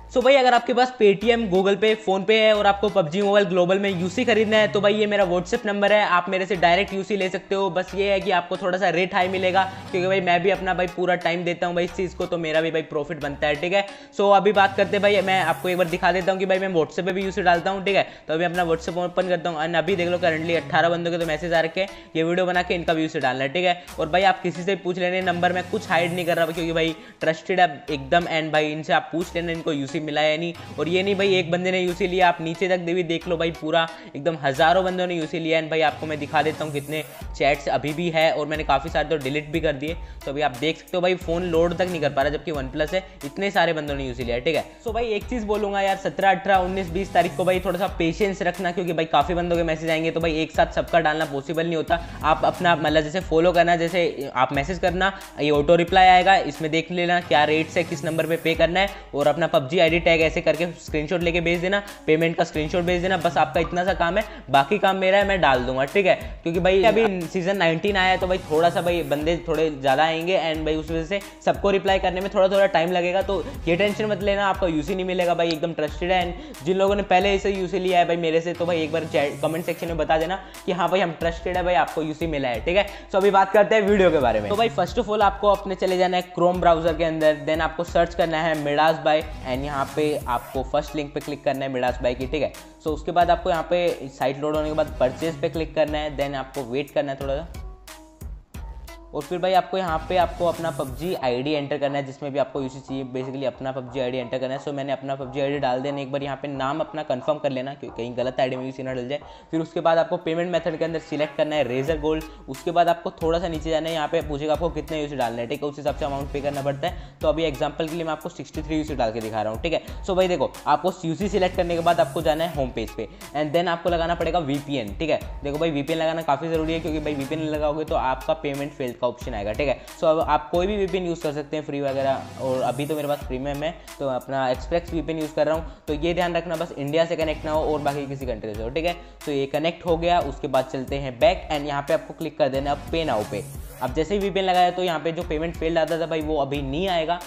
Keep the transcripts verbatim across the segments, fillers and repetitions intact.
सो भाई अगर आपके पास Paytm, Google Pay, PhonePe है और आपको पबजी मोबाइल ग्लोबल में यूसी खरीदना है तो भाई ये मेरा व्हाट्सएप नंबर है, आप मेरे से डायरेक्ट यूसी ले सकते हो। बस ये है कि आपको थोड़ा सा रेट हाई मिलेगा क्योंकि भाई मैं भी अपना भाई पूरा टाइम देता हूँ भाई इस चीज़ को, तो मेरा भी भाई प्रॉफिट बनता है। ठीक है, सो अभी बात करते हैं भाई, मैं आपको एक बार दिखा देता हूँ कि भाई मैं व्हाट्सएप पे भी यूसी डालता हूँ। ठीक है, तो अभी अपना व्हाट्सएप ओपन करता हूँ एंड अभी देख लो करंटली अट्ठारह बंदों के तो मैसेज आ रखे हैं, ये वीडियो बना के इनका भी यूसी डालना है। ठीक है, और भाई आप किसी से पूछ लेने नंबर, में कुछ हाइड नहीं कर रहा क्योंकि भाई ट्रस्टेड है एकदम, एंड भाई इनसे आप पूछ लेना इनको यूसी मिला है नहीं। और ये नहीं भाई एक बंदे ने यूसी लिया, आप नीचे तक भी देख लो भाई पूरा एकदम हजारों बंदों ने यूसी लिया। एंड भाई आपको मैं दिखा देता हूँ कितने चैट्स अभी भी है, और मैंने काफ़ी सारे तो डिलीट भी कर दिए। तो अभी आप देख सकते हो भाई फोन लोड तक नहीं कर पा रहा, जबकि वन प्लस है, इतने सारे बंदों ने यूसी लिया। ठीक है, सो भाई एक चीज़ बोलूँगा यार, सत्रह अठारह उन्नीस बीस तारीख को भाई थोड़ा सा पेशेंस रखना क्योंकि भाई काफ़ी बंदों के मैसेज आएंगे, तो भाई एक साथ सबका डालना पॉसिबल नहीं होता। आप अपना मतलब जैसे फॉलो करना, जैसे आप मैसेज करना, ये ऑटो रिप्लाई आएगा, इसमें देख लेना क्या रेट्स है, किस नंबर पे पे करना है, और अपना पबजी आईडी टैग ऐसे करके स्क्रीनशॉट लेके भेज देना, पेमेंट का स्क्रीनशॉट भेज देना। बस आपका इतना सा काम है, बाकी काम मेरा है, मैं डाल दूंगा। ठीक है, क्योंकि भाई अभी सीजन नाइनटीन आया है तो भाई थोड़ा सा भाई बंदे थोड़े ज़्यादा आएंगे एंड भाई उस वजह से सबको रिप्लाई करने में थोड़ा थोड़ा टाइम लगेगा, तो ये टेंशन मत लेना, आपका यूसी नहीं मिलेगा भाई, एकदम ट्रस्टेड है। एंड जिन लोगों ने पहले इसे यूसी लिया है भाई मेरे से, तो भाई एक बार कमेंट सेक्शन में बता देना कि हाँ भाई हम ट्रस्टेड है भाई, आपको यूसी मिला है। ठीक है, सो अभी बात करते हैं वीडियो के बारे में। तो भाई फर्स्ट ऑफ ऑल आपको अपने चले जाना है क्रोम ब्राउजर के अंदर, देन आपको सर्च करना है मिडास बाय, एंड यहाँ पे आपको फर्स्ट लिंक पे क्लिक करना है मिडास बाय की। ठीक है, सो उसके बाद आपको यहाँ पे साइट लोड होने के बाद परचेज पे क्लिक करना है, देन आपको वेट करना है थोड़ा सा, और फिर भाई आपको यहाँ पे आपको अपना पबजी आईडी एंटर करना है, जिसमें भी आपको यूसी चाहिए, बेसिकली अपना पबजी आईडी एंटर करना है। सो मैंने अपना पबजी आईडी डाल देना, एक बार यहाँ पे नाम अपना कंफर्म कर लेना क्योंकि कहीं गलत आईडी में यूसी ना डल जाए। फिर उसके बाद आपको पेमेंट मेथड के अंदर सिलेक्ट करना है रेजर गोल्ड, उसके बाद आपको थोड़ा सा नीचे जाना है, यहाँ पे पूछेगा आपको कितने यूसी डालना है। ठीक है, उस हिसाब से अमाउंट पे करना पड़ता है। तो अभी एग्जाम्पल के लिए मैं आपको सिक्सटी थ्री यूसी डाल के दिखा रहा हूँ। ठीक है, सो भाई देखो आपको यूसी सिलेक्ट करने के बाद आपको जाना है होम पेज पे, एंड देन आपको लगाना पड़ेगा वीपीएन। ठीक है, देखो भाई वीपीएन लगाना काफ़ी जरूरी है क्योंकि भाई वीपीएन लगाओगे तो आपका पेमेंट फेल्ड का ऑप्शन आएगा। ठीक है, सो अब आप कोई भी वीपीएन यूज़ कर सकते हैं फ्री वगैरह, और अभी तो मेरे पास प्रीमियम है तो अपना एक्सप्रेस वीपीएन यूज़ कर रहा हूँ। तो ये ध्यान रखना बस इंडिया से कनेक्ट ना हो और बाकी किसी कंट्री से हो। ठीक है, तो ये कनेक्ट हो गया, उसके बाद चलते हैं बैक, एंड यहाँ पे आपको क्लिक कर देना पे नाउ पे। अब जैसे ही वीपीएन लगाया तो यहाँ पे जो पेमेंट फेल्ड आता था भाई वो अभी नहीं आएगा।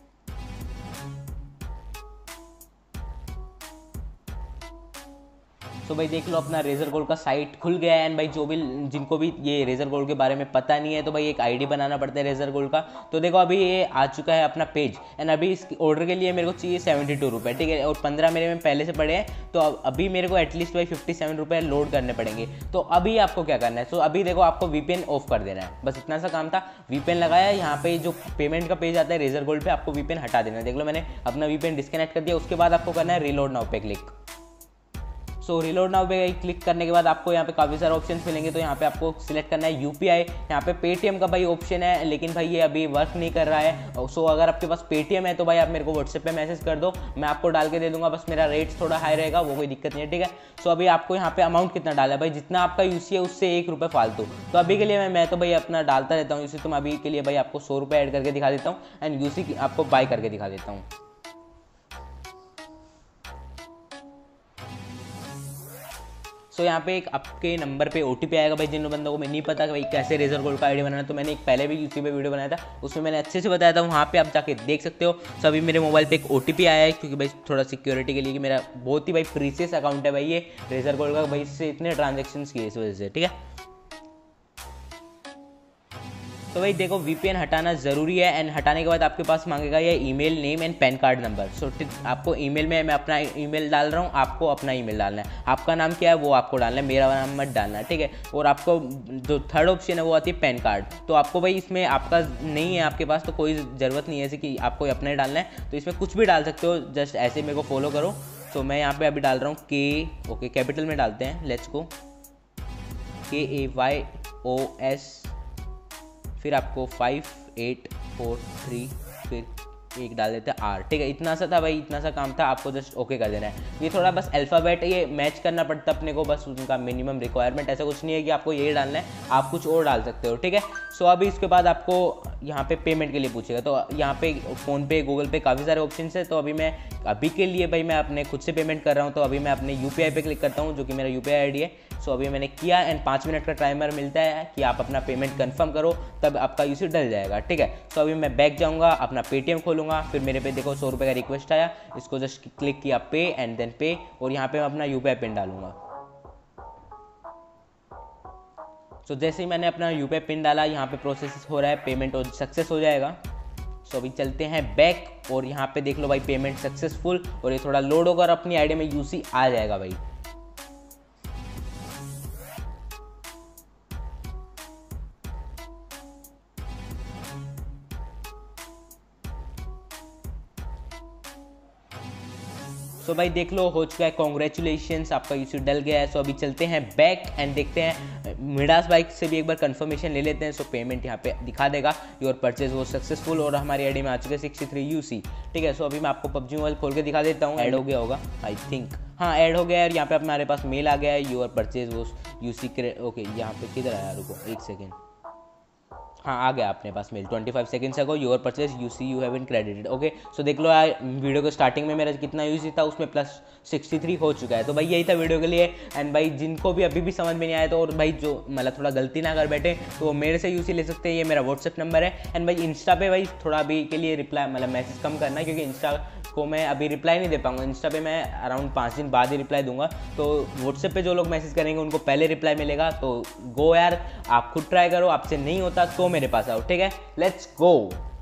तो भाई देख लो अपना रेजर गोल्ड का साइट खुल गया है, एंड भाई जो भी जिनको भी ये रेजर गोल्ड के बारे में पता नहीं है तो भाई एक आईडी बनाना पड़ता है रेजर गोल्ड का। तो देखो अभी ये आ चुका है अपना पेज, एंड अभी इस ऑर्डर के लिए मेरे को चाहिए सेवेंटी टू रुपये। ठीक है, और पंद्रह मेरे में पहले से पड़े हैं, तो अभी मेरे को एटलीस्ट भाई फिफ्टी सेवन रुपये लोड करने पड़ेंगे। तो अभी आपको क्या करना है, तो अभी देखो आपको वीपीएन ऑफ कर देना है, बस इतना सा काम था। वीपीएन लगाया, यहाँ पे जो पेमेंट का पेज आता है रेजर गोल्ड पे, आपको वीपीएन हटा देना है। देख लो मैंने अपना वीपीएन डिस्कनेक्ट कर दिया। उसके बाद आपको करना है रिलोड नाउ पे क्लिक। सो रिलोड नाउ पे क्लिक करने के बाद आपको यहाँ पे काफ़ी सारे ऑप्शंस मिलेंगे, तो यहाँ पे आपको सिलेक्ट करना है यूपीआई। यहाँ पे पेटीएम का भाई ऑप्शन है, लेकिन भाई ये अभी वर्क नहीं कर रहा है। सो अगर आपके पास पेटीएम है तो भाई आप मेरे को व्हाट्सएप पे मैसेज कर दो, मैं आपको डाल के दे दूंगा, बस मेरा रेट्स थोड़ा हाई रहेगा, वो कोई दिक्कत नहीं है। ठीक है, सो अभी आपको यहाँ पे अमाउंट कितना डाला है भाई, जितना आपका यूसी है उससे एक रुपये फालतू। तो अभी के लिए मैं मैं तो भाई अपना डालता रहता हूँ यूसी, तो मैं अभी के लिए भाई आपको सौ रुपये ऐड करके दिखा देता हूँ, एंड यूसी आपको बाय करके दिखा देता हूँ। सो so, यहाँ पे एक आपके नंबर पे ओटीपी आएगा भाई, जिन बंदों को मैं नहीं पता कि भाई कैसे रेजर गोल्ड का आईडी बनाना है, तो मैंने एक पहले भी यूसी पे वीडियो बनाया था, उसमें मैंने अच्छे से बताया था, वहाँ पे आप जाके देख सकते हो। सो अभी मेरे मोबाइल पे एक ओटीपी आया है क्योंकि भाई थोड़ा सिक्योरिटी के लिए, कि मेरा बहुत ही भाई प्रीसियस अकाउंट है भाई ये रेजर गोल्ड का, भाई इससे इतने ट्रांजेक्शन किए इस वजह से। ठीक है, तो भाई देखो वीपीएन हटाना ज़रूरी है, एंड हटाने के बाद आपके पास मांगेगा ये email name and PAN card number. So आपको ईमेल में मैं अपना ईमेल डाल रहा हूँ, आपको अपना ईमेल डालना है। आपका नाम क्या है वो आपको डालना है, मेरा नाम मत डालना है। ठीक है, और आपको जो थर्ड ऑप्शन है वो आती है पैन कार्ड। तो आपको भाई इसमें आपका नहीं है आपके पास तो कोई ज़रूरत नहीं है ऐसे कि आपको अपना ही डालना है, तो इसमें कुछ भी डाल सकते हो, जस्ट ऐसे मेरे को फॉलो करो। तो मैं यहाँ पर अभी डाल रहा हूँ के, ओके कैपिटल में डालते हैं, लेट्स गो, के ए वाई ओ एस, फिर आपको फाइव एट फोर थ्री, फिर एक डाल देते हैं आर। ठीक है, इतना सा था भाई, इतना सा काम था, आपको जस्ट ओके कर देना है। ये थोड़ा बस अल्फ़ाबेट ये मैच करना पड़ता है अपने को, बस उनका मिनिमम रिक्वायरमेंट, ऐसा कुछ नहीं है कि आपको ये डालना है, आप कुछ और डाल सकते हो। ठीक है, सो अभी इसके बाद आपको यहाँ पे पेमेंट के लिए पूछेगा, तो यहाँ पे फ़ोन पे, गूगल पे काफ़ी सारे ऑप्शन है। तो अभी मैं अभी के लिए भाई मैं अपने खुद से पेमेंट कर रहा हूँ, तो अभी मैं अपने यूपीआई पे क्लिक करता हूँ, जो कि मेरा यूपीआई आईडी है। सो अभी मैंने किया एंड पाँच मिनट का टाइमर मिलता है कि आप अपना पेमेंट कंफर्म करो, तब आपका यूसी डल जाएगा, ठीक है। सो अभी मैं बैक जाऊँगा, अपना पेटीएम खोलूँगा, फिर मेरे पे देखो सौ रुपये का रिक्वेस्ट आया, इसको जस्ट क्लिक किया पे एंड देन पे, और यहाँ पे मैं अपना यूपीआई पिन डालूंगा। सो so, जैसे ही मैंने अपना यूपीआई पिन डाला, यहाँ पे प्रोसेस हो रहा है, पेमेंट और सक्सेस हो जाएगा। सो so, अभी चलते हैं बैक और यहाँ पे देख लो भाई पेमेंट सक्सेसफुल, और ये थोड़ा लोड होकर अपनी आईडी में यूसी आ जाएगा भाई। सो so भाई देख लो हो चुका है, कॉन्ग्रेचुलेशंस, आपका यूसी डल गया है। सो so अभी चलते हैं बैक एंड देखते हैं मिडास बाइक से भी एक बार कंफर्मेशन ले लेते हैं। सो so पेमेंट यहाँ पे दिखा देगा, योर परचेज वो सक्सेसफुल, और हमारी आईडी में आ चुके हैं सिक्सटी थ्री यूसी, ठीक है। सो so अभी मैं आपको पबजी मोबाइल खोल के दिखा देता हूँ, ऐड हो गया होगा आई थिंक, हाँ ऐड हो गया है। यहाँ पे हमारे पास मेल आ गया है, योर परचेज वो यूसी क्रेडिट, ओके यहाँ पे किधर आया, रुको एक सेकेंड, हाँ आ गया अपने पास mail, twenty five seconds ago your purchase UC you have been credited, okay. So देख लो यार वीडियो के स्टार्टिंग में मेरा कितना यूसी था, उसमें प्लस सिक्सटी थ्री हो चुका है। तो भाई यही था वीडियो के लिए। एंड भाई जिनको भी अभी भी समझ में नहीं आया, तो और भाई जो मतलब थोड़ा गलती ना कर बैठे, तो वो मेरे से यूसी ले सकते हैं, ये मेरा व्हाट्सएप नंबर है। एंड भाई इंस्टा पे भाई थोड़ा अभी के लिए रिप्लाई मतलब मैसेज कम करना, क्योंकि इंस्टा को मैं अभी रिप्लाई नहीं दे पाऊंगा, इंस्टा पे मैं अराउंड पाँच दिन बाद ही रिप्लाई दूंगा। तो व्हाट्सएप पे जो लोग मैसेज करेंगे उनको पहले रिप्लाई मिलेगा। तो गो यार, आप खुद ट्राई करो, आपसे नहीं होता तो मेरे पास आओ, ठीक है, लेट्स गो।